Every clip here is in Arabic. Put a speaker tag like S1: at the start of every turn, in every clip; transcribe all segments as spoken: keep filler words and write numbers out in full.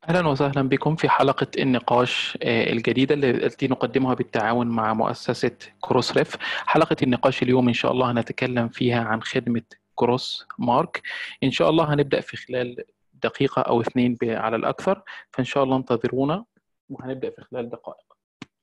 S1: أهلا وسهلا بكم في حلقة النقاش آه، الجديدة التي نقدمها بالتعاون مع مؤسسة كروس ريف. حلقة النقاش اليوم إن شاء الله هنتكلم فيها عن خدمة كروس مارك. إن شاء الله هنبدأ في خلال دقيقة أو اثنين ب- على الأكثر، فإن شاء الله انتظرونا وهنبدأ في خلال دقائق.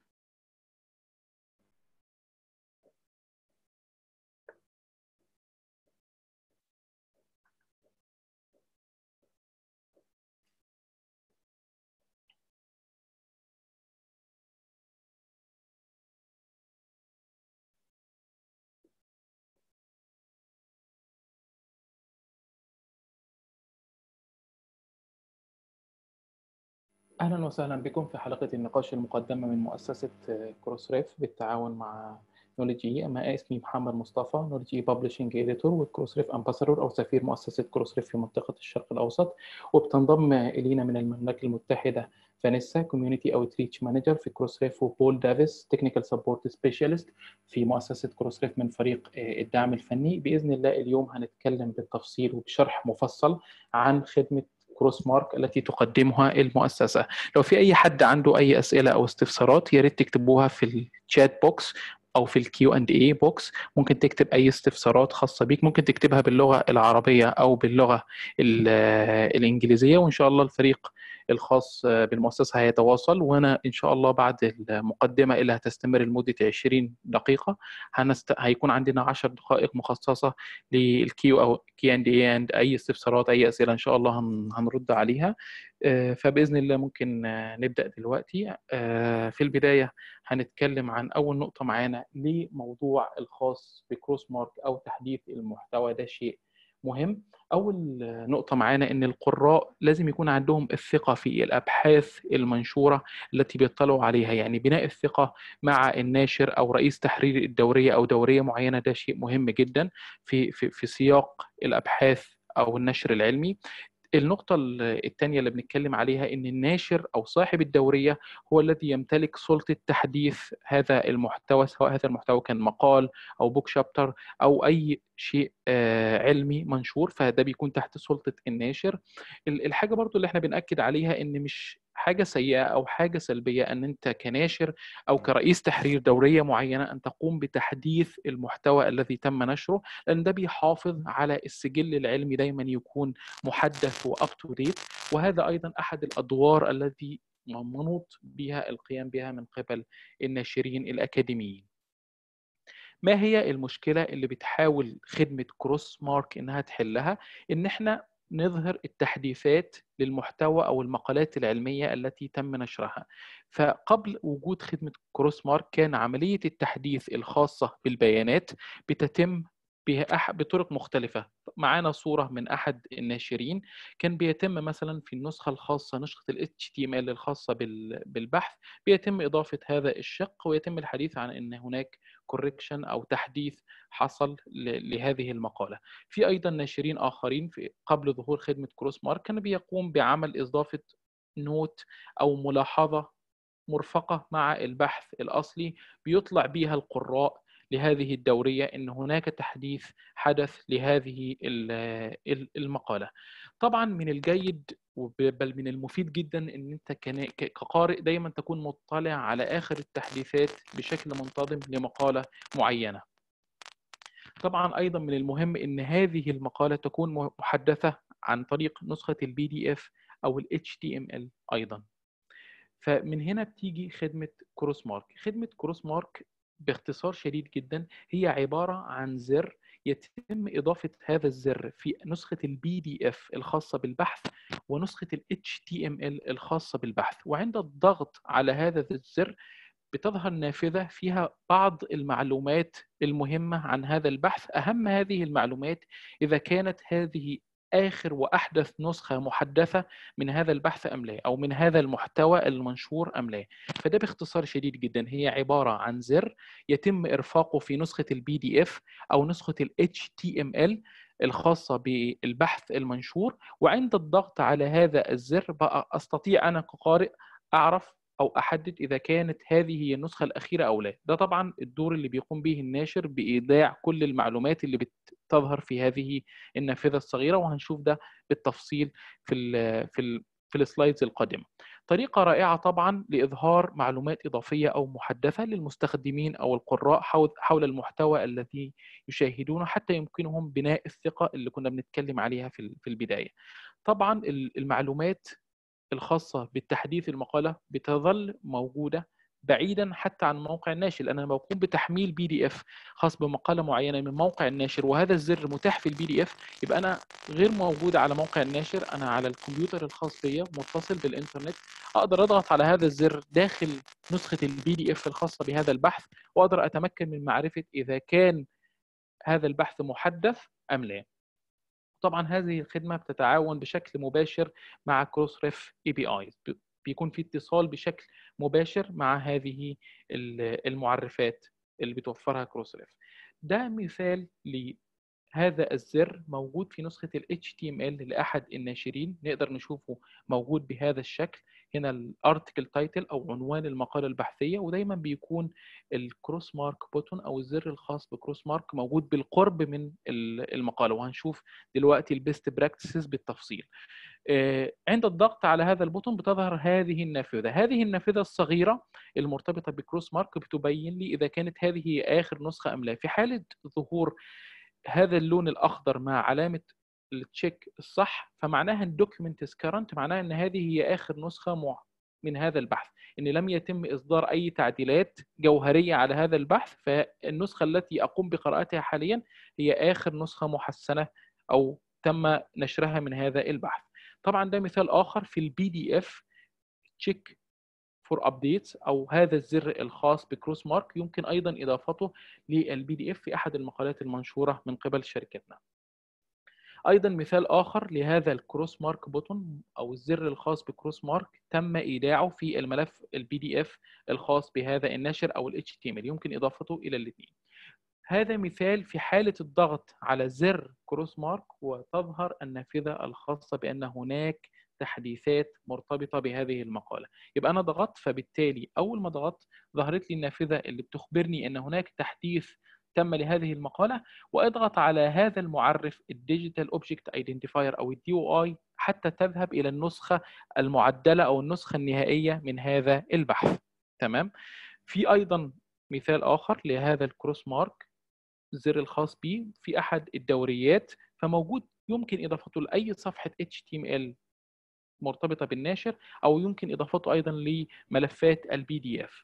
S1: أهلا وسهلا بكم في حلقة النقاش المقدمة من مؤسسة آه، كروس ريف بالتعاون مع نولوجي. أما اسمي محمد مصطفى، نولوجي بابلشنج إديتور وكروس ريف أمباسادور أو سفير مؤسسة كروس ريف في منطقة الشرق الأوسط. وبتنضم إلينا من المملكة المتحدة فانيسا كوميونيتي أوتريتش مانجر في كروس ريف، وبول دافيس تكنيكال سبورت سبيشالست في مؤسسة كروس ريف من فريق آه، الدعم الفني. بإذن الله اليوم هنتكلم بالتفصيل وبشرح مفصل عن خدمة كروس مارك التي تقدمها المؤسسة. لو في اي حد عنده اي اسئله او استفسارات يا ريت تكتبوها في الشات بوكس او في الكيو اند اي بوكس. ممكن تكتب اي استفسارات خاصه بيك، ممكن تكتبها باللغه العربيه او باللغه ال- الانجليزيه، وان شاء الله الفريق الخاص بالمؤسسه هيتواصل. وانا ان شاء الله بعد المقدمه اللي هتستمر لمده عشرين دقيقه هنست... هيكون عندنا عشر دقائق مخصصه للكيو او كي اند اي اند اي استفسارات اي اسئله ان شاء الله هن... هنرد عليها. آه، فبإذن الله ممكن آه، نبدأ دلوقتي. آه، في البداية هنتكلم عن أول نقطة معانا لموضوع الخاص بكروس مارك أو تحديث المحتوى. ده شيء مهم. أول آه، نقطة معانا إن القراء لازم يكون عندهم الثقة في الأبحاث المنشورة التي بيطلعوا عليها، يعني بناء الثقة مع الناشر أو رئيس تحرير الدورية أو دورية معينة. ده شيء مهم جدا في في في سياق الأبحاث أو النشر العلمي. النقطة الثانية اللي بنتكلم عليها إن الناشر أو صاحب الدورية هو الذي يمتلك سلطة تحديث هذا المحتوى، سواء هذا المحتوى كان مقال أو بوك شابتر أو أي شيء آه، علمي منشور، فده بيكون تحت سلطة الناشر. ال- الحاجة برضو اللي احنا بنأكد عليها إن مش حاجة سيئة أو حاجة سلبية أن أنت كناشر أو كرئيس تحرير دورية معينة أن تقوم بتحديث المحتوى الذي تم نشره، لأن ده بيحافظ على السجل العلمي دايما يكون محدث واب تو ديت. وهذا ايضا احد الادوار التي منوط بها القيام بها من قبل الناشرين الاكاديميين. ما هي المشكله اللي بتحاول خدمه كروس مارك انها تحلها؟ ان احنا نظهر التحديثات للمحتوى او المقالات العلميه التي تم نشرها. فقبل وجود خدمه كروس مارك كان عمليه التحديث الخاصه بالبيانات بتتم بأح- بطرق مختلفة. معانا صورة من أحد الناشرين كان بيتم مثلا في النسخة الخاصة، نسخة ال إتش تي إم إل الخاصة بال- بالبحث، بيتم إضافة هذا الشق ويتم الحديث عن أن هناك كوركشن أو تحديث حصل ل- لهذه المقالة. في أيضا ناشرين آخرين في قبل ظهور خدمة كروس مارك كان بيقوم بعمل إضافة نوت أو ملاحظة مرفقة مع البحث الأصلي بيطلع بها القراء لهذه الدورية إن هناك تحديث حدث لهذه ال- ال- المقالة. طبعا من الجيد وب- بل من المفيد جدا إن أنت كنا- ك- كقارئ دايما تكون مطلع على آخر التحديثات بشكل منتظم لمقالة معينة. طبعا أيضا من المهم إن هذه المقالة تكون محدثة عن طريق نسخة البي دي إف أو ال إتش تي إم إل أيضا. فمن هنا بتيجي خدمة كروس مارك. خدمة كروس مارك باختصار شديد جدا هي عبارة عن زر يتم إضافة هذا الزر في نسخة البي دي إف الخاصة بالبحث ونسخة ال إتش تي إم إل الخاصة بالبحث. وعند الضغط على هذا الزر بتظهر نافذة فيها بعض المعلومات المهمة عن هذا البحث. أهم هذه المعلومات إذا كانت هذه آخر وأحدث نسخة محدثة من هذا البحث أم لا، أو من هذا المحتوى المنشور أم لا. فده باختصار شديد جدا هي عبارة عن زر يتم إرفاقه في نسخة البي دي إف أو نسخة ال إتش تي إم إل الخاصة بالبحث المنشور. وعند الضغط على هذا الزر بقى أستطيع أنا كقارئ أعرف أو أحدد إذا كانت هذه هي النسخة الأخيرة أو لا. ده طبعا الدور اللي بيقوم به الناشر بإيداع كل المعلومات اللي بتظهر في هذه النافذة الصغيرة، وهنشوف ده بالتفصيل في ال في ال في السلايدز القادمة. طريقة رائعة طبعا لإظهار معلومات إضافية أو محدثة للمستخدمين أو القراء حول حول المحتوى الذي يشاهدونه، حتى يمكنهم بناء الثقة اللي كنا بنتكلم عليها في في البداية. طبعا المعلومات الخاصة بالتحديث المقالة بتظل موجودة بعيدا حتى عن موقع الناشر، لأن أنا بقوم بتحميل بي دي اف خاص بمقالة معينة من موقع الناشر وهذا الزر متاح في البي دي اف، يبقى أنا غير موجود على موقع الناشر، أنا على الكمبيوتر الخاص بي متصل بالإنترنت، أقدر أضغط على هذا الزر داخل نسخة البي دي اف الخاصة بهذا البحث، وأقدر أتمكن من معرفة إذا كان هذا البحث محدث أم لا. طبعا هذه الخدمه بتتعاون بشكل مباشر مع كروسريف اي بي ايز، بيكون في اتصال بشكل مباشر مع هذه المعرفات اللي بتوفرها كروسريف. ده مثال لهذا الزر موجود في نسخه ال إتش تي إم إل لاحد الناشرين، نقدر نشوفه موجود بهذا الشكل. هنا الارتكل تايتل او عنوان المقاله البحثيه، ودايما بيكون الكروس مارك بوتون او الزر الخاص بكروس مارك موجود بالقرب من المقاله، وهنشوف دلوقتي البيست براكتسز بالتفصيل. عند الضغط على هذا البوتون بتظهر هذه النافذه، هذه النافذه الصغيره المرتبطه بكروس مارك بتبين لي اذا كانت هذه هي اخر نسخه ام لا. في حاله ظهور هذا اللون الاخضر مع علامه التشيك الصح، فمعناها الدوكيومنت از كرنت، معناها ان هذه هي اخر نسخه من هذا البحث، ان لم يتم اصدار اي تعديلات جوهريه على هذا البحث، فالنسخه التي اقوم بقراءتها حاليا هي اخر نسخه محسنه او تم نشرها من هذا البحث. طبعا ده مثال اخر في البي دي اف تشيك فور ابديتس، او هذا الزر الخاص بكروس مارك يمكن ايضا اضافته للبي دي اف في احد المقالات المنشوره من قبل شركتنا. ايضا مثال اخر لهذا الكروس مارك بوتون او الزر الخاص بكروس مارك تم ايداعه في الملف البي دي اف الخاص بهذا الناشر او ال إتش تي إم إل، يمكن اضافته الى الاثنين. هذا مثال في حالة الضغط على زر كروس مارك وتظهر النافذة الخاصة بأن هناك تحديثات مرتبطة بهذه المقالة. يبقى أنا ضغطت، فبالتالي أول ما ضغطت ظهرت لي النافذة اللي بتخبرني أن هناك تحديث تم لهذه المقالة، وأضغط على هذا المعرف الديجيتال اوبجكت ايدنتيفاير أو الدي او اي حتى تذهب إلى النسخة المعدلة أو النسخة النهائية من هذا البحث. تمام. في أيضا مثال آخر لهذا الكروس مارك، الزر الخاص به في احد الدوريات، فموجود يمكن اضافته لاي صفحه إتش تي إم إل مرتبطه بالناشر، او يمكن اضافته ايضا لملفات البي دي اف.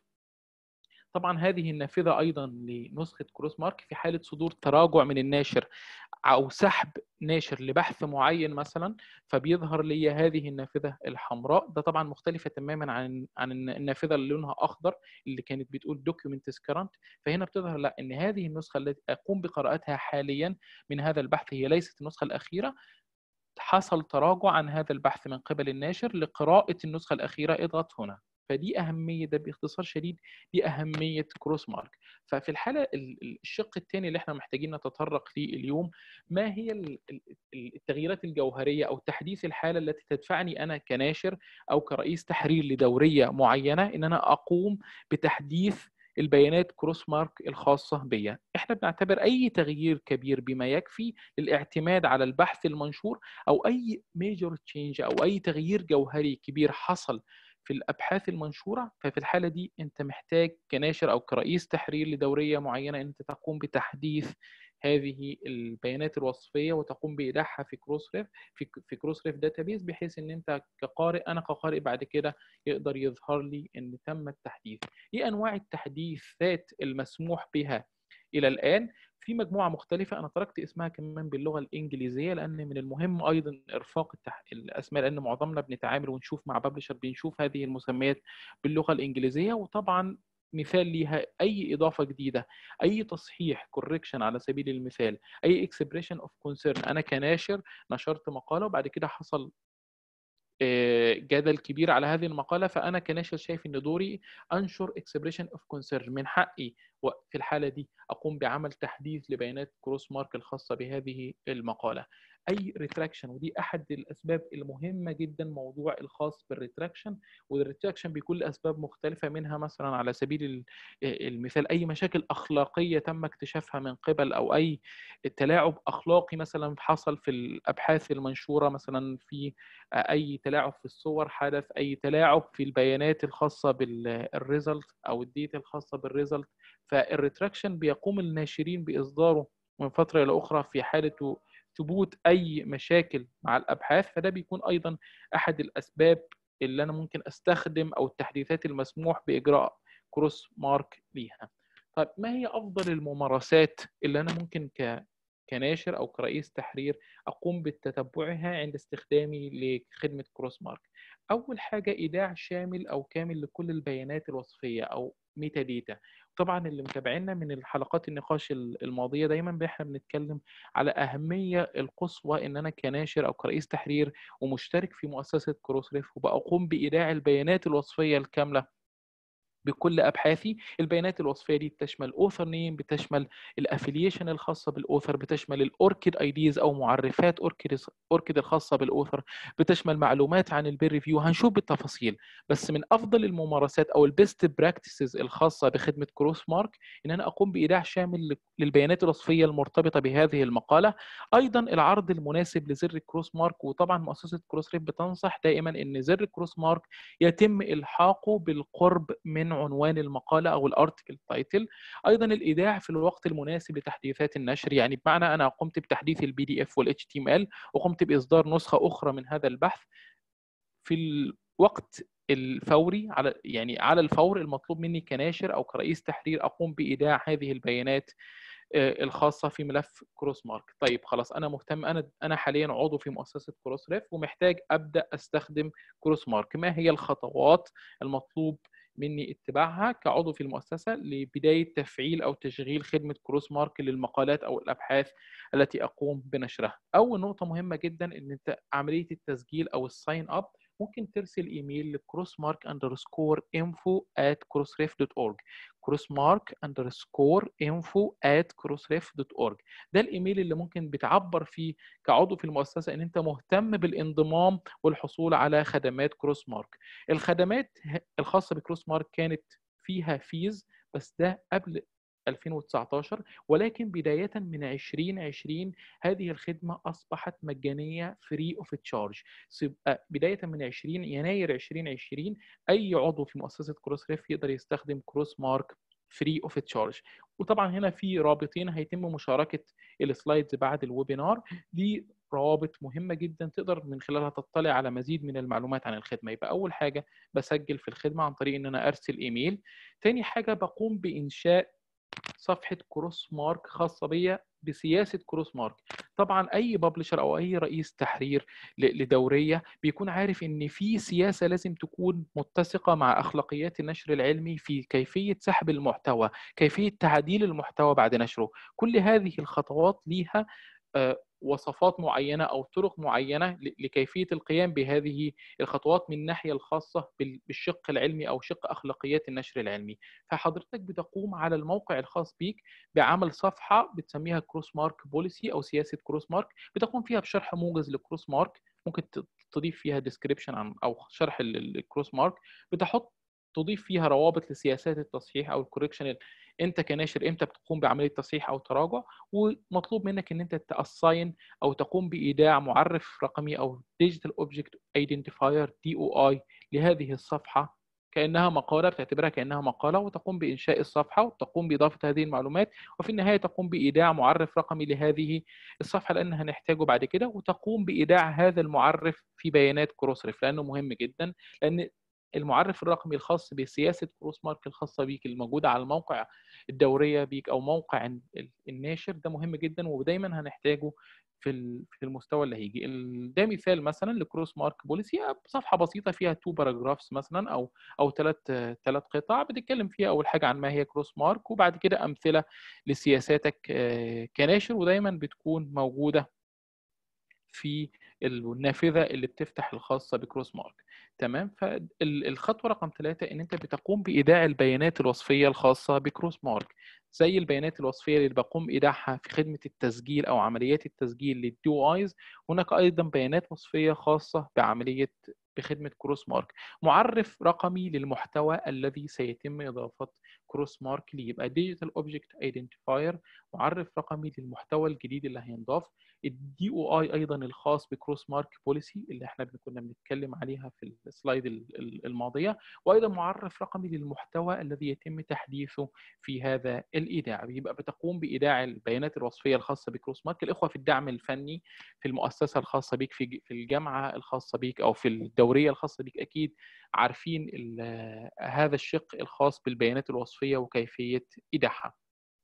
S1: طبعا هذه النافذه ايضا لنسخه كروس مارك في حاله صدور تراجع من الناشر او سحب ناشر لبحث معين مثلا، فبيظهر لي هذه النافذه الحمراء. ده طبعا مختلفه تماما عن عن النافذه اللي لونها اخضر اللي كانت بتقول دوكيومنت از كرنت، فهنا بتظهر لا ان هذه النسخه التي اقوم بقراءتها حاليا من هذا البحث هي ليست النسخه الاخيره، حصل تراجع عن هذا البحث من قبل الناشر لقراءه النسخه الاخيره، اضغط هنا. فدي اهميه، ده باختصار شديد دي اهميه كروس مارك. ففي الحاله الشق الثاني اللي احنا محتاجين نتطرق ليه اليوم، ما هي التغييرات الجوهريه او تحديث الحاله التي تدفعني انا كناشر او كرئيس تحرير لدوريه معينه ان انا اقوم بتحديث البيانات كروس مارك الخاصه بيا. احنا بنعتبر اي تغيير كبير بما يكفي للاعتماد على البحث المنشور، او اي ميجور تشينج او اي تغيير جوهري كبير حصل في الابحاث المنشوره، ففي الحاله دي انت محتاج كناشر او كرئيس تحرير لدوريه معينه انت تقوم بتحديث هذه البيانات الوصفيه وتقوم بايداعها في كروسريف في في كروسريف داتابيز، بحيث ان انت كقارئ انا كقارئ بعد كده يقدر يظهر لي ان تم التحديث. ايه انواع التحديثات المسموح بها الى الان؟ في مجموعه مختلفه، انا تركت اسمها كمان باللغه الانجليزيه لان من المهم ايضا ارفاق التح... الاسماء، لان معظمنا بنتعامل ونشوف مع ببلشر بنشوف هذه المسميات باللغه الانجليزيه. وطبعا مثال ليها اي اضافه جديده، اي تصحيح كوركشن على سبيل المثال، اي اكسبريشن اوف كونسيرن، انا كناشر نشرت مقاله وبعد كده حصل جدل كبير على هذه المقاله، فانا كناشر شايف ان دوري انشر اكسبريشن اوف كونسيرن، من حقي في الحاله دي اقوم بعمل تحديث لبيانات كروس مارك الخاصه بهذه المقاله. اي ريتراكشن، ودي احد الاسباب المهمه جدا موضوع الخاص بالريتراكشن. والريتراكشن بيكون لاسباب مختلفه، منها مثلا على سبيل المثال اي مشاكل اخلاقيه تم اكتشافها من قبل، او اي تلاعب اخلاقي مثلا حصل في الابحاث المنشوره، مثلا في اي تلاعب في الصور حدث، اي تلاعب في البيانات الخاصه بالريزلت او الديتا الخاصه بالريزلت. فالريتراكشن بيقوم الناشرين باصداره من فتره الى اخرى في حاله ثبوت اي مشاكل مع الابحاث. فده بيكون ايضا احد الاسباب اللي انا ممكن استخدم، او التحديثات المسموح باجراء كروس مارك ليها. طيب ما هي افضل الممارسات اللي انا ممكن ك كناشر او كرئيس تحرير اقوم بتتبعها عند استخدامي لخدمه كروس مارك؟ اول حاجه ايداع شامل او كامل لكل البيانات الوصفيه او ميتا ديتا. طبعا اللي متابعينا من الحلقات النقاش الماضيه دايما احنا بنتكلم على اهميه القصوى ان انا كناشر او كرئيس تحرير ومشترك في مؤسسه كروسريف وبقوم بايداع البيانات الوصفيه الكامله بكل ابحاثي. البيانات الوصفيه دي بتشمل اوثر نيم، بتشمل الافيليشن الخاصه بالاوثر، بتشمل الاوركيد اي ديز او معرفات اوركيد اوركيد الخاصه بالاوثر، بتشمل معلومات عن البير ريفيو. هنشوف بالتفاصيل. بس من افضل الممارسات او البيست براكتسز الخاصه بخدمه كروس مارك ان انا اقوم بايداع شامل للبيانات الوصفيه المرتبطه بهذه المقاله. ايضا العرض المناسب لزر كروس مارك. وطبعا مؤسسه كروس ريف بتنصح دائما ان زر كروس مارك يتم الحاقه بالقرب من عنوان المقاله او الارتكل تايتل. ايضا الايداع في الوقت المناسب لتحديثات النشر، يعني بمعنى انا قمت بتحديث البي دي اف والاتش تي ام ال وقمت باصدار نسخه اخرى من هذا البحث في الوقت الفوري، على يعني على الفور المطلوب مني كناشر او كرئيس تحرير اقوم بايداع هذه البيانات الخاصه في ملف كروس مارك. طيب خلاص انا مهتم، انا انا حاليا عضو في مؤسسه كروس ريف ومحتاج ابدا استخدم كروس مارك. ما هي الخطوات المطلوب مني اتباعها كعضو في المؤسسه لبدايه تفعيل او تشغيل خدمه كروس مارك للمقالات او الابحاث التي اقوم بنشرها؟ اول نقطه مهمه جدا ان انت عمليه التسجيل او الساين اب ممكن ترسل ايميل لكروسمارك اندرسكور انفو ات كروسريف دوت اورج، كروسمارك اندرسكور انفو ات كروسريف دوت اورج. ده الايميل اللي ممكن بتعبر فيه كعضو في المؤسسه ان انت مهتم بالانضمام والحصول على خدمات كروس مارك. الخدمات الخاصه بكروس مارك كانت فيها فيز، بس ده قبل ألفين وتسعتاشر، ولكن بداية من ألفين وعشرين هذه الخدمة أصبحت مجانية فري اوف تشارج. بداية من عشرين يناير ألفين وعشرين أي عضو في مؤسسة كروس ريف يقدر يستخدم كروس مارك فري اوف تشارج. وطبعا هنا في رابطين هيتم مشاركة السلايدز بعد الويبينار، دي روابط مهمة جدا تقدر من خلالها تطلع على مزيد من المعلومات عن الخدمة. يبقى أول حاجة بسجل في الخدمة عن طريق إن أنا أرسل إيميل. تاني حاجة بقوم بإنشاء صفحة كروس مارك خاصة بيا بسياسة كروس مارك. طبعا أي ببلشر أو أي رئيس تحرير لدورية بيكون عارف إن في سياسة لازم تكون متسقة مع أخلاقيات النشر العلمي في كيفية سحب المحتوى، كيفية تعديل المحتوى بعد نشره. كل هذه الخطوات ليها وصفات معينة أو طرق معينة لكيفية القيام بهذه الخطوات من الناحية الخاصة بالشق العلمي أو شق أخلاقيات النشر العلمي. فحضرتك بتقوم على الموقع الخاص بيك بعمل صفحة بتسميها كروس مارك بوليسي أو سياسة كروس مارك، بتقوم فيها بشرح موجز لكروس مارك، ممكن تضيف فيها ديسكريبشن عن أو شرح الكروس مارك، بتحط تضيف فيها روابط لسياسات التصحيح او الكوريكشن، انت كناشر امتى بتقوم بعمليه تصحيح او تراجع، ومطلوب منك ان انت تاساين او تقوم بايداع معرف رقمي او ديجيتال اوبجكت ايدنتيفاير دي او اي لهذه الصفحه كانها مقاله، بتعتبرها كانها مقاله، وتقوم بانشاء الصفحه وتقوم باضافه هذه المعلومات، وفي النهايه تقوم بايداع معرف رقمي لهذه الصفحه لان هنحتاجه بعد كده، وتقوم بايداع هذا المعرف في بيانات كروسريف لانه مهم جدا. لان المعرف الرقمي الخاص بسياسه كروس مارك الخاصه بيك الموجوده على الموقع الدوريه بيك او موقع الناشر ده مهم جدا ودايما هنحتاجه في في المستوى اللي هيجي. ده مثال مثلا لكروس مارك بوليسي، صفحه بسيطه فيها تو باراجرافز مثلا او او ثلاث ثلاث قطع بتتكلم فيها اول حاجه عن ما هي كروس مارك، وبعد كده امثله لسياساتك كناشر، ودايما بتكون موجوده في النافذه اللي بتفتح الخاصه بكروس مارك. تمام. فالخطوه رقم ثلاثة ان انت بتقوم بايداع البيانات الوصفيه الخاصه بكروس مارك، زي البيانات الوصفيه اللي بقوم ايداعها في خدمه التسجيل او عمليات التسجيل للديو ايز. هناك ايضا بيانات وصفيه خاصه بعمليه بخدمه كروس مارك. معرف رقمي للمحتوى الذي سيتم اضافه كروس مارك ليه، يبقى ديجيتال اوبجكت ايدنتيفاير، معرف رقمي للمحتوى الجديد اللي هينضاف. الدي او اي ايضا الخاص بكروس مارك بوليسي اللي احنا كنا بنتكلم عليها في السلايد الماضيه، وايضا معرف رقمي للمحتوى الذي يتم تحديثه في هذا الايداع. يبقى بتقوم بايداع البيانات الوصفيه الخاصه بكروس مارك. الاخوه في الدعم الفني في المؤسسه الخاصه بيك، في في الجامعه الخاصه بيك او في الدوريه الخاصه بيك، اكيد عارفين هذا الشق الخاص بالبيانات الوصفيه وكيفيه ايداعها.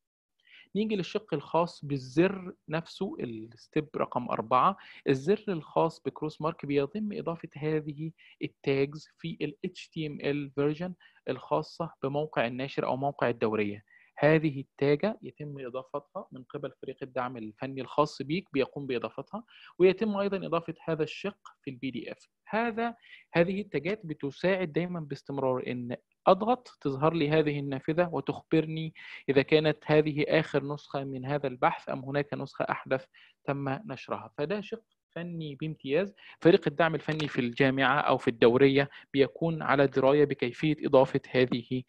S1: نيجي للشق الخاص بالزر نفسه، الستيب رقم أربعة. الزر الخاص بكروس مارك بيتم إضافة هذه التاجز في ال إتش تي إم إل version الخاصة بموقع الناشر أو موقع الدورية. هذه التاجة يتم إضافتها من قبل فريق الدعم الفني الخاص بيك، بيقوم بإضافتها، ويتم أيضا إضافة هذا الشق في البي دي إف. هذا هذه التاجات بتساعد دايما باستمرار إن أضغط تظهر لي هذه النافذة وتخبرني إذا كانت هذه آخر نسخة من هذا البحث أم هناك نسخة أحدث تم نشرها. فده شق فني بامتياز. فريق الدعم الفني في الجامعة أو في الدورية بيكون على دراية بكيفية إضافة هذه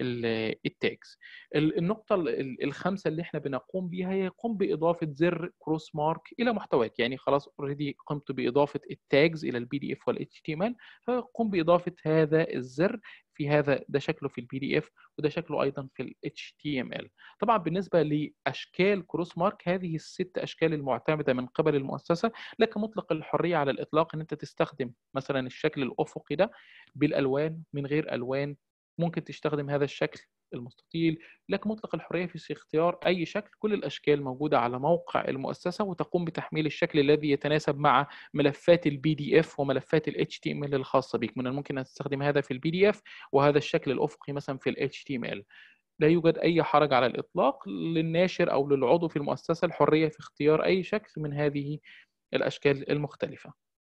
S1: التاجز. النقطة الخامسة اللي احنا بنقوم بها هي يقوم بإضافة زر كروس مارك إلى محتواك. يعني خلاص اوريدي قمت بإضافة التاجز إلى البي دي إف وال إتش تي إم إل، فقم بإضافة هذا الزر في هذا، ده شكله في البي دي إف وده شكله ايضا في ال إتش تي إم إل. طبعا بالنسبه لاشكال كروس مارك، هذه الست اشكال المعتمده من قبل المؤسسه، لك مطلق الحريه على الاطلاق ان انت تستخدم مثلا الشكل الافقي ده بالالوان، من غير الوان ممكن تستخدم هذا الشكل المستطيل. لك مطلق الحريه في اختيار اي شكل. كل الاشكال موجوده على موقع المؤسسه، وتقوم بتحميل الشكل الذي يتناسب مع ملفات البي دي اف وملفات ال إتش تي إم إل الخاصه بك. من الممكن ان تستخدم هذا في البي دي اف وهذا الشكل الافقي مثلا في ال إتش تي إم إل. لا يوجد اي حرج على الاطلاق للناشر او للعضو في المؤسسه الحريه في اختيار اي شكل من هذه الاشكال المختلفه.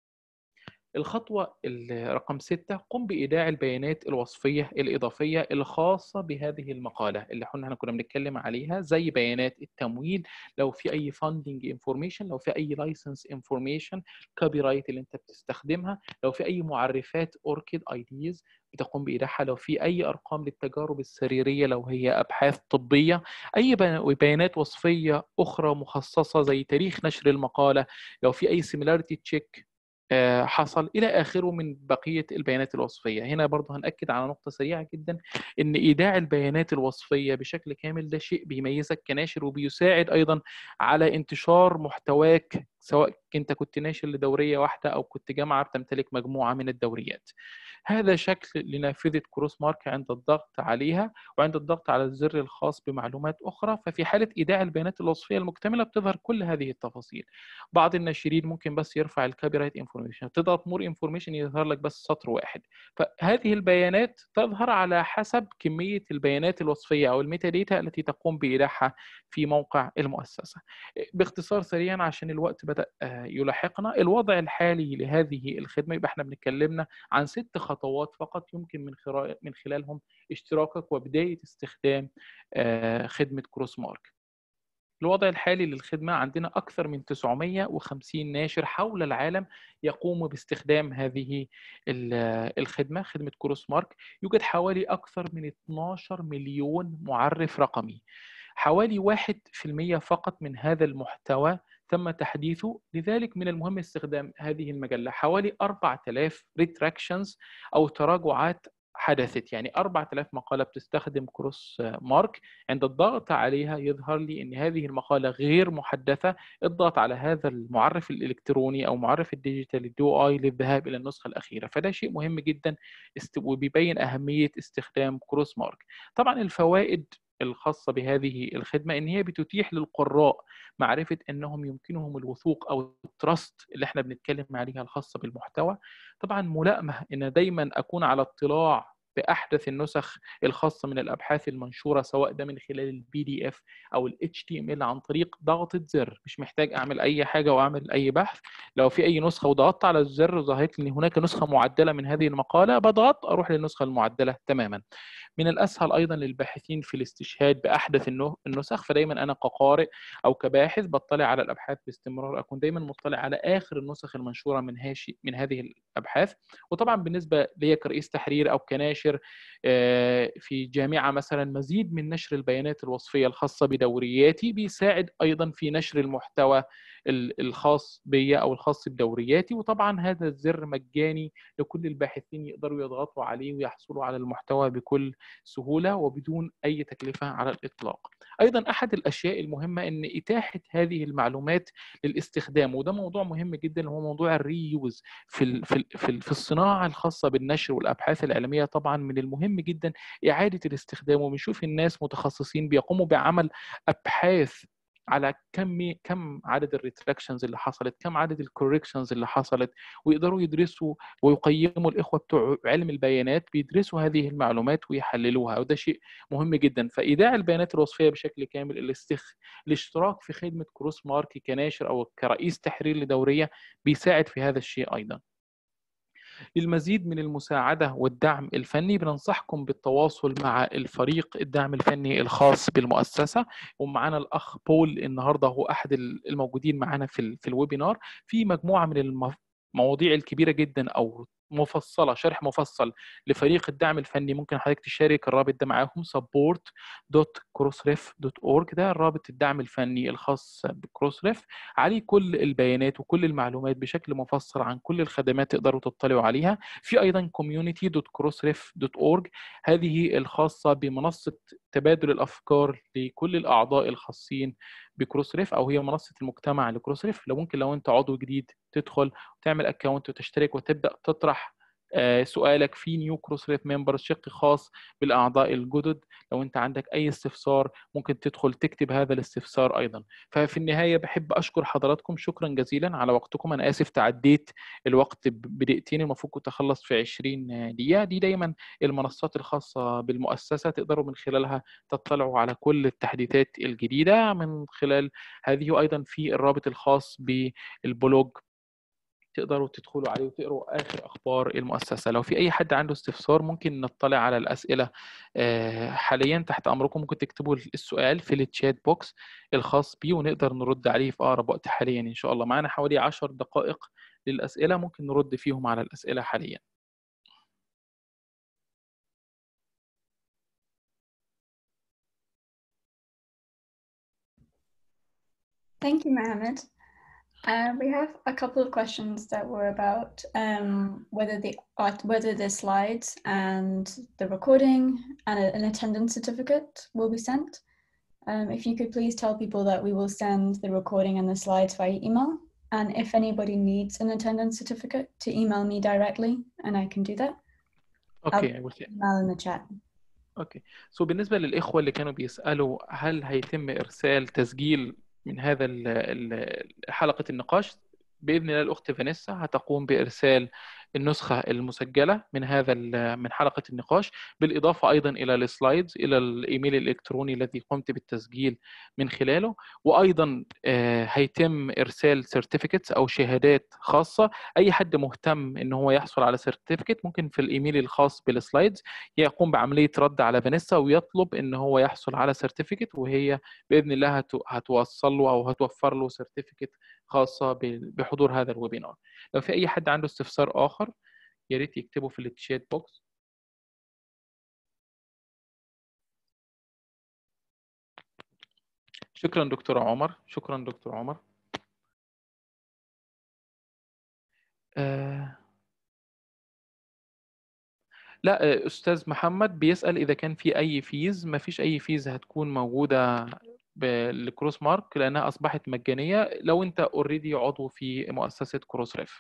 S1: الخطوة رقم ستة، قم بإيداع البيانات الوصفية الإضافية الخاصة بهذه المقالة اللي احنا كنا بنتكلم عليها، زي بيانات التمويل، لو في أي funding information، لو في أي license information، copyright اللي أنت بتستخدمها، لو في أي معرفات أوركيد آي ديز بتقوم بإيداعها، لو في أي أرقام للتجارب السريرية لو هي أبحاث طبية، أي بيانات وصفية أخرى مخصصة زي تاريخ نشر المقالة، لو في أي similarity check حصل إلى آخره من بقية البيانات الوصفية. هنا برضه هنأكد على نقطة سريعة جدا، إن إيداع البيانات الوصفية بشكل كامل ده شيء بيميزك كناشر، وبيساعد أيضا على انتشار محتواك، سواء أنت كنت ناشر لدورية واحدة أو كنت جامعة بتمتلك مجموعة من الدوريات. هذا شكل لنافذة كروس مارك عند الضغط عليها، وعند الضغط على الزر الخاص بمعلومات أخرى. ففي حالة إيداع البيانات الوصفية المكتملة بتظهر كل هذه التفاصيل. بعض الناشرين ممكن بس يرفع الكوبي رايت انفورميشن، تضغط مور انفورميشن يظهر لك بس سطر واحد. فهذه البيانات تظهر على حسب كمية البيانات الوصفية أو الميتا داتا التي تقوم بإيداعها في موقع المؤسسة. باختصار سريعا عشان الوقت بدأ يلاحقنا، الوضع الحالي لهذه الخدمة يبقى احنا بنتكلمنا عن ست خطوات فقط يمكن من من خلالهم اشتراكك وبداية استخدام خدمة كروس مارك. الوضع الحالي للخدمة عندنا أكثر من تسعمائة وخمسين ناشر حول العالم يقوموا باستخدام هذه الخدمة، خدمة كروس مارك. يوجد حوالي أكثر من اثني عشر مليون معرف رقمي. حوالي واحد بالمئة فقط من هذا المحتوى تم تحديثه، لذلك من المهم استخدام هذه المجلة. حوالي أربعة آلاف ريتراكشنز أو تراجعات حدثت، يعني أربعة آلاف مقالة بتستخدم كروس مارك. عند الضغط عليها يظهر لي أن هذه المقالة غير محدثة. اضغط على هذا المعرف الإلكتروني أو معرف الديجيتال الدو آي للذهاب إلى النسخة الأخيرة. فده شيء مهم جدا وبيبين أهمية استخدام كروس مارك. طبعا الفوائد الخاصة بهذه الخدمة إن هي بتتيح للقراء معرفة أنهم يمكنهم الوثوق أو التراست اللي احنا بنتكلم عليها الخاصة بالمحتوى. طبعا ملائمة إن دايما أكون على اطلاع باحدث النسخ الخاصه من الابحاث المنشوره، سواء ده من خلال البي دي اف او الاتش تي ام ال عن طريق ضغطه زر. مش محتاج اعمل اي حاجه واعمل اي بحث. لو في اي نسخه وضغطت على الزر ظهرت لي هناك نسخه معدله من هذه المقاله، بضغط اروح للنسخه المعدله تماما. من الاسهل ايضا للباحثين في الاستشهاد باحدث النسخ، فدايما انا كقارئ او كباحث بطلع على الابحاث باستمرار، اكون دايما مطلع على اخر النسخ المنشوره من هاشي من هذه الابحاث. وطبعا بالنسبه لي كرئيس تحرير او كناشر في جامعه مثلا، مزيد من نشر البيانات الوصفيه الخاصه بدورياتي بيساعد ايضا في نشر المحتوى الخاص بي او الخاص بدورياتي. وطبعا هذا الزر مجاني لكل الباحثين، يقدروا يضغطوا عليه ويحصلوا على المحتوى بكل سهوله وبدون اي تكلفه على الاطلاق. ايضا احد الاشياء المهمه ان اتاحه هذه المعلومات للاستخدام، وده موضوع مهم جدا، هو موضوع الري يوز في في في الصناعه الخاصه بالنشر والابحاث العلميه. طبعا من المهم جدا اعاده الاستخدام، وبنشوف الناس متخصصين بيقوموا بعمل ابحاث على كم كم عدد الريتراكشنز اللي حصلت، كم عدد الكوركشنز اللي حصلت، ويقدروا يدرسوا ويقيموا. الاخوه بتوع علم البيانات بيدرسوا هذه المعلومات ويحللوها، وده شيء مهم جدا. فايداع البيانات الوصفيه بشكل كامل، الاستخ... الاشتراك في خدمه كروس مارك كناشر او كرئيس تحرير لدوريه بيساعد في هذا الشيء ايضا. للمزيد من المساعدة والدعم الفني بننصحكم بالتواصل مع الفريق الدعم الفني الخاص بالمؤسسة. ومعنا الأخ بول النهاردة، هو أحد الموجودين معنا في, في الويبينار، في مجموعة من المواضيع الكبيرة جدا أو مفصلة، شرح مفصل لفريق الدعم الفني. ممكن حضرتك تشارك الرابط ده معاهم، support دوت كروسريف دوت أورج، ده الرابط الدعم الفني الخاص بكروسريف، عليه كل البيانات وكل المعلومات بشكل مفصل عن كل الخدمات تقدروا تطلعوا عليها. في ايضا community دوت كروسريف دوت أورج، هذه الخاصه بمنصه تبادل الافكار لكل الاعضاء الخاصين بكروسريف، او هي منصه المجتمع لكروسريف. لو ممكن لو انت عضو جديد تدخل وتعمل اكونت وتشترك وتبدا تطرح سؤالك في نيو كروسريف ممبر، شق خاص بالاعضاء الجدد. لو انت عندك اي استفسار ممكن تدخل تكتب هذا الاستفسار ايضا. ففي النهايه بحب اشكر حضراتكم شكرا جزيلا على وقتكم. انا اسف تعديت الوقت بدقيقتين، المفروض كنت اخلص في عشرين دقيقه. دي دايما المنصات الخاصه بالمؤسسه، تقدروا من خلالها تطلعوا على كل التحديثات الجديده من خلال هذه. وايضا في الرابط الخاص بالبلوج تقدروا تدخلوا عليه وتقروا آخر أخبار المؤسسة. لو في أي حد عنده استفسار ممكن نطلع على الأسئلة حاليا تحت أمركم. ممكن تكتبوا السؤال في التشات بوكس الخاص بيه ونقدر نرد عليه في أقرب وقت. حاليا إن شاء الله معنا حوالي عشر دقائق للأسئلة، ممكن نرد فيهم على الأسئلة حاليا.
S2: Thank you, Mohammed. Uh, we have a couple of questions that were about um, whether the uh, whether the slides and the recording and a, an attendance certificate will be sent. Um, if you could please tell people that we will send the recording and the slides via email, and if anybody needs an attendance certificate, to email me directly, and I can do that.
S1: Okay,
S2: I'll
S1: I will see.
S2: email in the chat.
S1: Okay. So بالنسبة للإخوة اللي كانوا بيسألوا هل هيتم إرسال تسجيل من هذا حلقة النقاش، بإذن الله الأخت فانيسا هتقوم بإرسال النسخة المسجلة من هذا من حلقة النقاش، بالإضافة أيضا إلى السلايدز إلى الإيميل الإلكتروني الذي قمت بالتسجيل من خلاله. وأيضا هيتم إرسال سيرتيفيكتس أو شهادات خاصة. أي حد مهتم إن هو يحصل على سيرتيفيكت ممكن في الإيميل الخاص بالسلايدز يقوم بعملية رد على فانيسا ويطلب إن هو يحصل على سيرتيفيكت، وهي بإذن الله هتوصل له أو هتوفر له سيرتيفيكت خاصة بحضور هذا الويبينار. لو في أي حد عنده استفسار آخر يا ريت يكتبه في التشات بوكس. شكرا دكتور عمر. شكرا دكتور عمر. آه لا، أستاذ محمد بيسأل إذا كان في أي فيز. ما فيش أي فيز هتكون موجودة بالكروس مارك لأنها أصبحت مجانية لو أنت اوريدي عضو في مؤسسة كروسريف.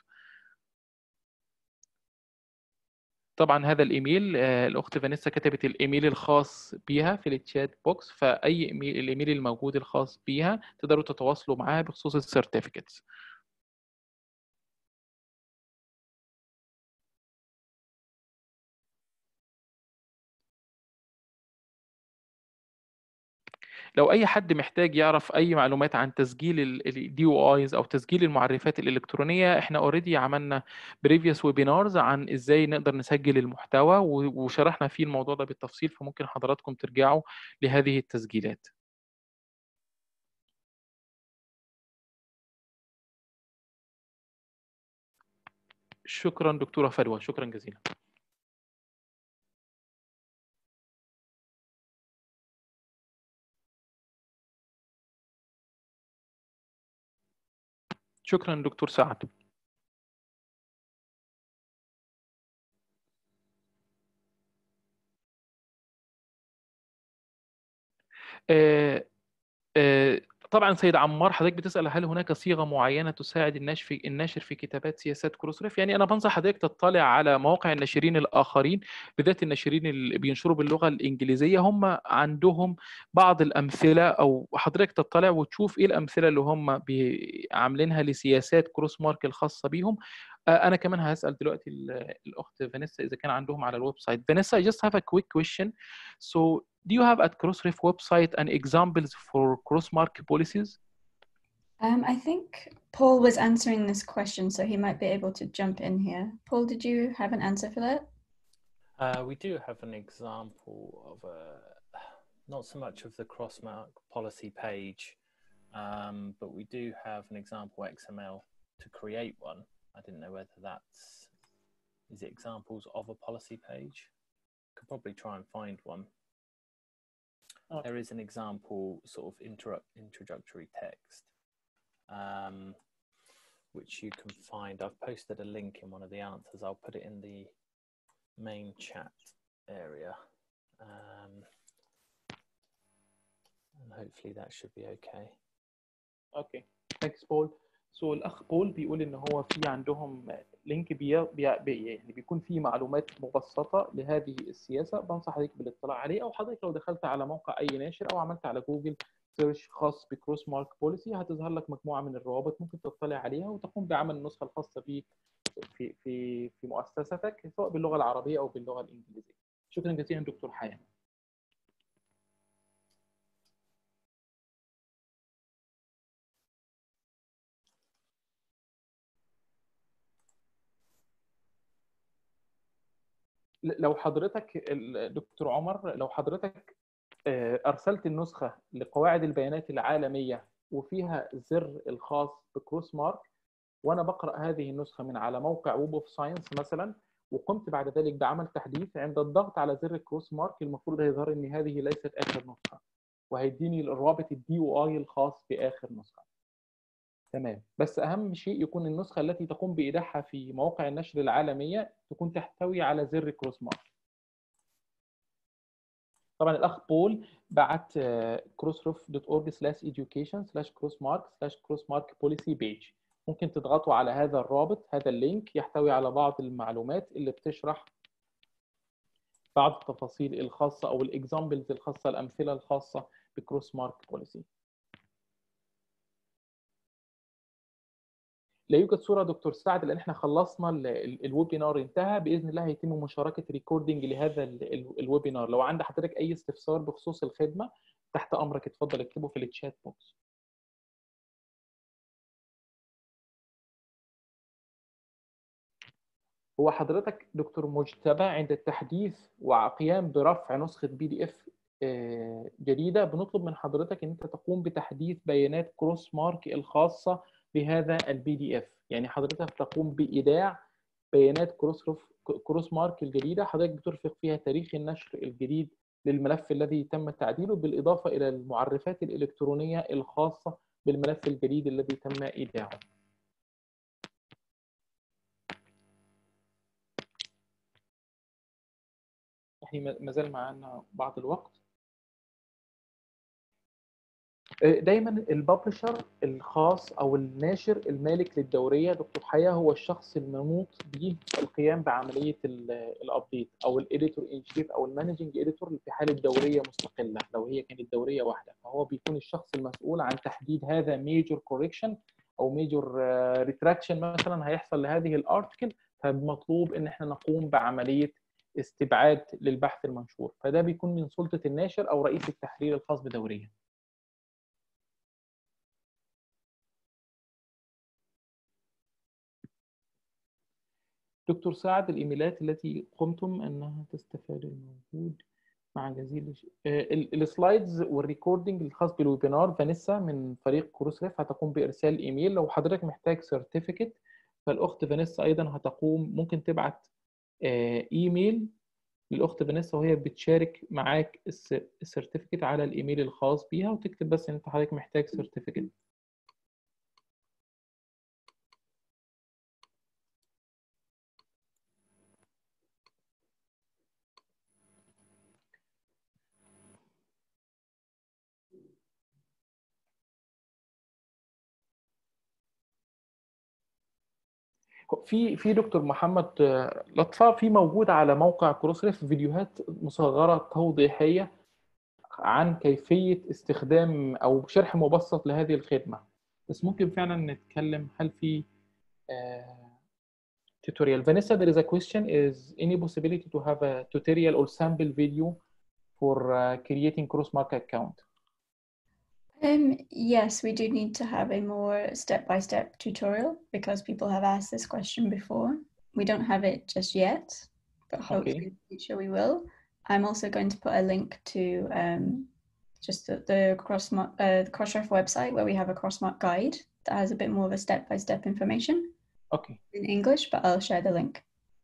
S1: طبعا هذا الايميل الاخت فانيسا كتبت الايميل الخاص بيها في التشات بوكس، فاي ايميل الايميل الموجود الخاص بيها تقدروا تتواصلوا معاها بخصوص السيرتيفيكتس. لو اي حد محتاج يعرف اي معلومات عن تسجيل الدي او ايز او تسجيل المعرفات الالكترونيه، احنا اوريدي عملنا بريفيوس ويبينارز عن ازاي نقدر نسجل المحتوى، وشرحنا فيه الموضوع ده بالتفصيل، فممكن حضراتكم ترجعوا لهذه التسجيلات. شكرا دكتورة فروة، شكرا جزيلا. شكرا دكتور سعد. آه آه طبعا سيد عمار، حضرتك بتسأل هل هناك صيغة معينة تساعد الناشر في الناشر في كتابات سياسات كروسريف؟ يعني أنا بنصح حضرتك تطلع على مواقع الناشرين الآخرين، بالذات الناشرين اللي بينشروا باللغة الإنجليزية، هم عندهم بعض الأمثلة، أو حضرتك تطلع وتشوف إيه الأمثلة اللي هم عاملينها لسياسات كروس مارك الخاصة بيهم. أنا كمان هسأل دلوقتي الأخت فانيسا إذا كان عندهم على الويب سايت. فانيسا, I just have a quick question. So do you have at Crossref website an examples for cross-mark policies?
S2: Um, I think Paul was answering this question, so he might be able to jump in here. Paul, did you have an answer for that?
S3: Uh, we do have an example of a, not so much of the cross-mark policy page, um, but we do have an example X M L to create one. I didn't know whether that's, is it examples of a policy page? Could probably try and find one. Okay. There is an example sort of intro introductory text, um, which you can find. I've posted a link in one of the answers. I'll put it in the main chat area, um, and hopefully that should be okay.
S1: Okay, thanks Paul. So الأخ بول بيقول إن هو في عندهم لينك بي بي يعني بيكون فيه معلومات مبسطة لهذه السياسة، بنصح حضرتك بالاطلاع عليه، أو حضرتك لو دخلت على موقع أي ناشر أو عملت على جوجل سيرش خاص بكروس مارك بوليسي هتظهر لك مجموعة من الروابط ممكن تطلع عليها وتقوم بعمل النسخة الخاصة بيك في في في مؤسستك سواء باللغة العربية أو باللغة الإنجليزية. شكرا جزيلا دكتور حيان. لو حضرتك دكتور عمر، لو حضرتك أرسلت النسخة لقواعد البيانات العالمية وفيها زر الخاص بكروس مارك، وأنا بقرأ هذه النسخة من على موقع ويب اوف ساينس مثلا، وقمت بعد ذلك بعمل تحديث، عند الضغط على زر كروس مارك المفروض هيظهر إن هذه ليست آخر نسخة، وهيديني الرابط الدي او اي الخاص بآخر نسخة. تمام، بس أهم شيء يكون النسخة التي تقوم بإيداعها في مواقع النشر العالمية تكون تحتوي على زر كروس مارك. طبعا الاخ بول بعت crossref dot org slash education slash crossmark slash crossmark policy page، ممكن تضغطوا على هذا الرابط، هذا اللينك يحتوي على بعض المعلومات اللي بتشرح بعض التفاصيل الخاصه او الاكزامبلز الخاصه، الامثله الخاصه بكروس مارك بوليسي. لا يوجد صوره دكتور سعد لان احنا خلصنا الويبينار، انتهى. باذن الله هيتم مشاركه ريكوردنج لهذا الويبينار. لو عند حضرتك اي استفسار بخصوص الخدمه تحت امرك، اتفضل اكتبه في التشات بوكس. هو حضرتك دكتور مجتبى عند التحديث وقيام برفع نسخه بي دي اف جديده بنطلب من حضرتك ان انت تقوم بتحديث بيانات كروس مارك الخاصه بهذا البي دي اف، يعني حضرتك تقوم بايداع بيانات كروس كروس مارك الجديده، حضرتك بترفق فيها تاريخ النشر الجديد للملف الذي تم تعديله، بالاضافه الى المعرفات الالكترونيه الخاصه بالملف الجديد الذي تم ايداعه. احنا ما زال معانا بعض الوقت. دايما الببلشر الخاص او الناشر المالك للدوريه دكتور حياه هو الشخص المنوط به القيام بعمليه الابديت، او الاديتور ان شيف او المانجنج اديتور في حاله دوريه مستقله. لو هي كانت دوريه واحده فهو بيكون الشخص المسؤول عن تحديد هذا ميجور كوركشن او ميجور ريتراكشن مثلا هيحصل لهذه الارتكل، فمطلوب ان احنا نقوم بعمليه استبعاد للبحث المنشور، فده بيكون من سلطه الناشر او رئيس التحرير الخاص بدوريه. دكتور سعد، الإيميلات التي قمتم أنها تستفاد الموجود مع جزيل السلايدز والريكوردنج الخاص بالويبينار. فانيسا من فريق كروسريف هتقوم بإرسال إيميل. لو حضرتك محتاج سيرتيفيكت فالأخت فانيسا أيضا هتقوم، ممكن تبعت إيميل للأخت فانيسا وهي بتشارك معاك السيرتيفيكت على الإيميل الخاص بيها، وتكتب بس إن أنت حضرتك محتاج سيرتيفيكت. في في دكتور محمد لطفة، في موجود على موقع كروسريف فيديوهات مصغرة توضيحية عن كيفية استخدام أو شرح مبسط لهذه الخدمة، بس ممكن فعلا نتكلم هل في tutorial. Vanessa, there is a question: is any possibility to have a tutorial or sample video for uh, creating Crossmark account?
S2: Um, yes, we do need to have a more step-by-step tutorial because people have asked this question before. We don't have it just yet, but hopefully
S1: Okay.
S2: in the future we will. I'm also going to put a link to um, just the, the Crossmark, uh, the Crossref website where we have a Crossmark guide that has a bit more of a step-by-step information.
S1: Okay.
S2: In English, but I'll share the link.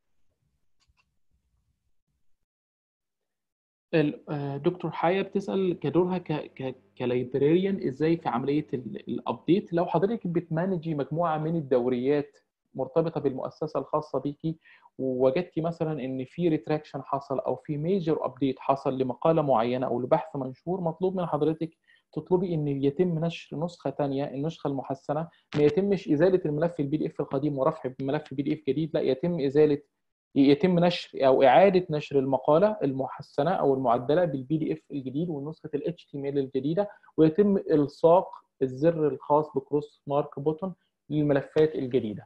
S1: دكتور حياة بتسأل كدورها كلايبراريان ازاي في عملية الابديت. لو حضرتك بتمانجي مجموعة من الدوريات مرتبطة بالمؤسسة الخاصة بيكي، ووجدتي مثلا ان في ريتراكشن حصل او في ميجر ابديت حصل لمقالة معينة او لبحث منشور، مطلوب من حضرتك تطلبي ان يتم نشر نسخة ثانية، النسخة المحسنة. ما يتمش ازالة الملف البي دي اف القديم ورفع بملف بي دي اف جديد، لا، يتم ازالة يتم نشر او اعاده نشر المقاله المحسنه او المعدله بالبي دي اف الجديد ونسخه الاتش تي ام ال الجديده، ويتم الصاق الزر الخاص بكروس مارك بوتون للملفات الجديده.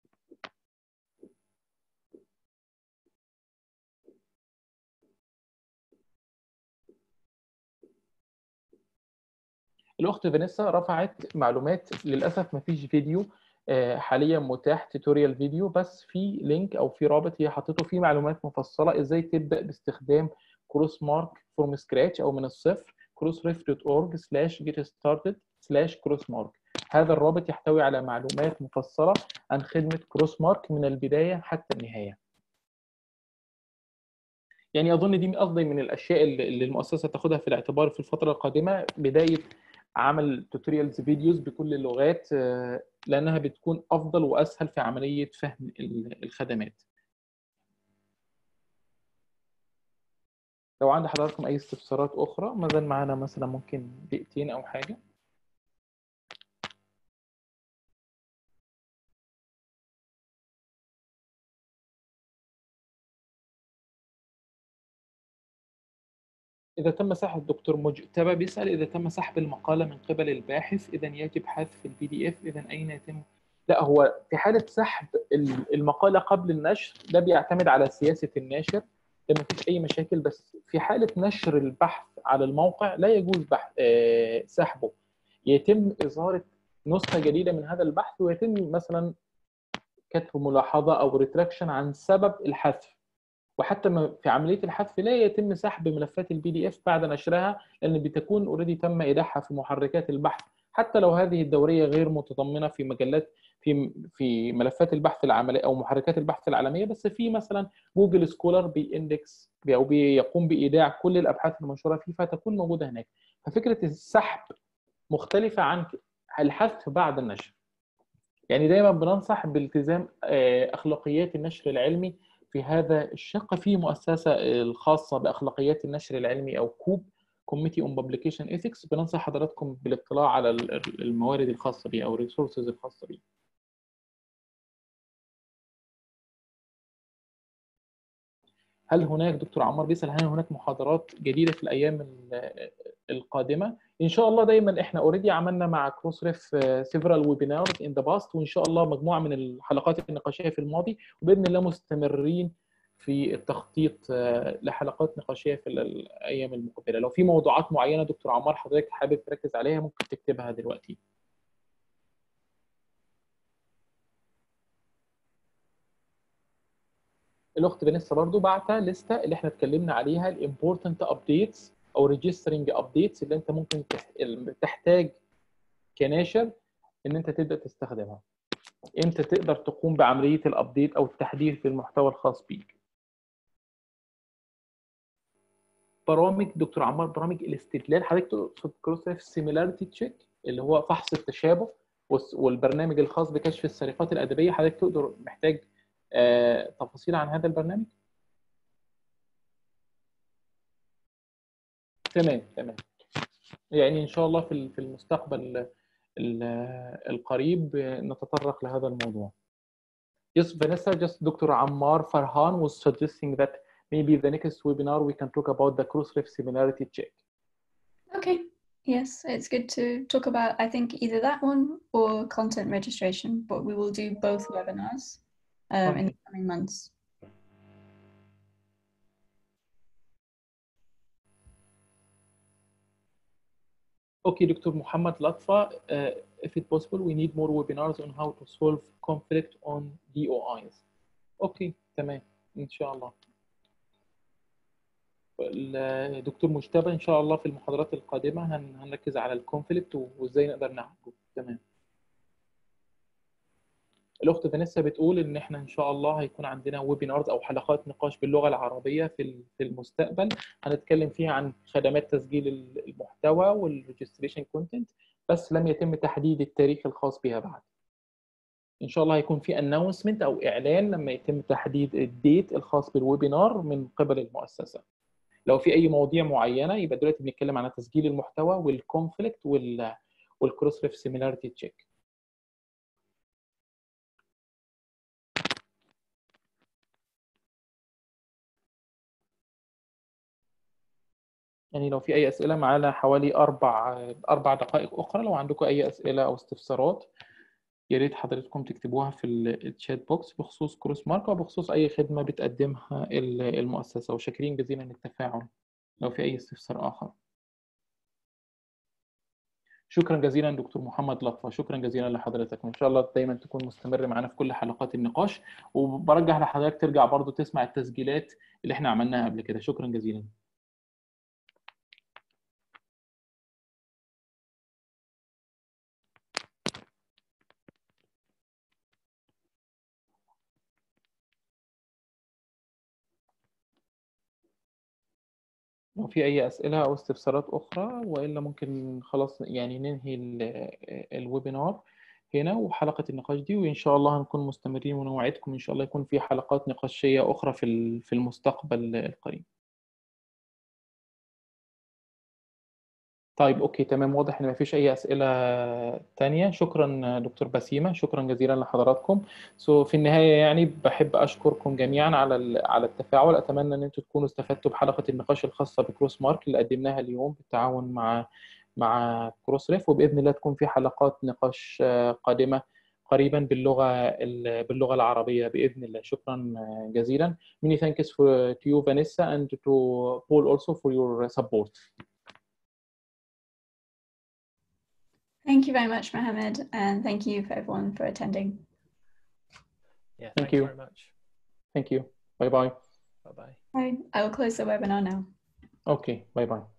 S1: الاخت فانيسا رفعت معلومات، للاسف ما فيش فيديو حاليا متاح توتوريال فيديو، بس في لينك او في رابط هي حطيته فيه معلومات مفصله ازاي تبدا باستخدام كروس مارك فروم سكراتش او من الصفر، crossref دوت org سلاش get started سلاش crossmark. هذا الرابط يحتوي على معلومات مفصله عن خدمه كروس مارك من البدايه حتى النهايه. يعني اظن دي قصدي من الاشياء اللي المؤسسه تاخدها في الاعتبار في الفتره القادمه، بدايه عمل توتوريالز فيديوز بكل اللغات، لانها بتكون افضل واسهل في عمليه فهم الخدمات. لو عند حضراتكم اي استفسارات اخرى، ما زال معانا مثلا ممكن دقيقتين او حاجه. إذا تم سحب، الدكتور مجتبى بيسأل إذا تم سحب المقالة من قبل الباحث إذا يجب حذف البي دي إف، إذا أين يتم؟ لا، هو في حالة سحب المقالة قبل النشر ده بيعتمد على سياسة الناشر، ده مفيش أي مشاكل. بس في حالة نشر البحث على الموقع لا يجوز بحث آه سحبه، يتم إظهار نسخة جديدة من هذا البحث، ويتم مثلا كتب ملاحظة أو ريتراكشن عن سبب الحذف. وحتى في عمليه الحذف لا يتم سحب ملفات البي دي اف بعد نشرها، لان بتكون اوريدي تم ايداعها في محركات البحث، حتى لو هذه الدوريه غير متضمنه في مجلات في في ملفات البحث العمليه او محركات البحث العالميه، بس في مثلا جوجل سكولر بيندكس او بيقوم بايداع كل الابحاث المنشوره فيه، فتكون موجوده هناك. ففكره السحب مختلفه عن الحذف بعد النشر. يعني دايما بننصح بالتزام اخلاقيات النشر العلمي في هذا الشق. في مؤسسه الخاصه باخلاقيات النشر العلمي او كوب كوميتي اون بابليكيشن ايثكس، بننصح حضراتكم بالاطلاع على الموارد الخاصه بيه او الريسورسز الخاصه بيه. هل هناك، دكتور عمار بيسأل، هل هناك محاضرات جديده في الايام القادمه؟ ان شاء الله. دايما احنا اوريدي عملنا مع كروسريف سيفرال ويبينارز ان ذا باست، وان شاء الله مجموعه من الحلقات النقاشيه في الماضي، وباذن الله مستمرين في التخطيط لحلقات نقاشيه في الايام المقبله. لو في موضوعات معينه دكتور عمار حضرتك حابب تركز عليها ممكن تكتبها دلوقتي. الاخت فانيسا برضو بعتة لسته اللي احنا اتكلمنا عليها الامبورتنت ابديتس او ريجسترنج ابديتس اللي انت ممكن تحتاج كناشر ان انت تبدا تستخدمها. امتى تقدر تقوم بعمليه الابديت او التحديث للمحتوى الخاص بيك. برامج دكتور عمار، برامج الاستدلال، حضرتك تقصد كروس ريف سيميلاريتي تشيك اللي هو فحص التشابه، والبرنامج الخاص بكشف السرقات الادبيه، حضرتك تقدر محتاج آه تفاصيل عن هذا البرنامج؟ تمام تمام. يعني ان شاء الله في في المستقبل القريب نتطرق لهذا الموضوع. Yes, Vanessa, just Doctor Ammar Farhan was suggesting that maybe the next webinar we can talk about the Crossref similarity check.
S2: Okay. Yes, it's good to talk about, I think, either that one or content registration, but we will do both webinars um, in the coming months.
S1: Okay, Doctor Muhammad Latfa, uh, if it's possible, we need more webinars on how to solve conflict on D O Is. Okay, تمام إن شاء الله. الدكتور مجتبى إن شاء الله في المحاضرات القادمة هنركز على الكونفليكت وإزاي نقدر نعالجه. تمام. الأخت فانيسا بتقول إن إحنا إن شاء الله هيكون عندنا ويبينارز أو حلقات نقاش باللغة العربية في في المستقبل، هنتكلم فيها عن خدمات تسجيل المحتوى والريجستريشن كونتنت، بس لم يتم تحديد التاريخ الخاص بها بعد. إن شاء الله هيكون في أناونسمنت أو إعلان لما يتم تحديد الديت الخاص بالويبينار من قبل المؤسسة. لو في أي مواضيع معينة يبقى دلوقتي بنتكلم عن تسجيل المحتوى والكونفليكت وال والكروس ريف سيميلاريتي تشيك. يعني لو في أي أسئلة، معانا حوالي أربع أربع دقائق أخرى، لو عندكم أي أسئلة أو استفسارات يا ريت حضرتكم تكتبوها في الشات بوكس بخصوص كروس مارك أو بخصوص أي خدمة بتقدمها المؤسسة، وشاكرين جزيلا للتفاعل لو في أي استفسار آخر. شكرا جزيلا دكتور محمد لطفة، شكرا جزيلا لحضرتك، وإن شاء الله دايما تكون مستمر معنا في كل حلقات النقاش، وبرجح لحضرتك ترجع برضو تسمع التسجيلات اللي احنا عملناها قبل كده. شكرا جزيلا. لو في أي أسئلة أو استفسارات أخرى، وإلا ممكن خلاص يعني ننهي الويبينار هنا وحلقة النقاش دي، وإن شاء الله هنكون مستمرين ونوعدكم إن شاء الله يكون في حلقات نقاشية أخرى في في المستقبل القريب. طيب أوكي تمام، واضح إن مفيش أي أسئلة تانية. شكرا دكتور بسيمة، شكرا جزيلا لحضراتكم. سو في النهاية يعني بحب أشكركم جميعا على على التفاعل. أتمنى إن أنتم تكونوا استفدتوا بحلقة النقاش الخاصة بكروس مارك اللي قدمناها اليوم بالتعاون مع مع كروس ريف، وبإذن الله تكون في حلقات نقاش قادمة قريبا باللغة باللغة العربية بإذن الله. شكرا جزيلا. Many thanks for, to you Vanessa and to Paul also for your support.
S2: Thank you very much, Mohammed, and thank you for everyone for attending.
S3: Yeah,
S1: thank
S3: you
S1: you
S3: very much.
S1: Thank you. Bye bye.
S3: Bye bye.
S2: Right, I will close the webinar now.
S1: Okay, bye bye.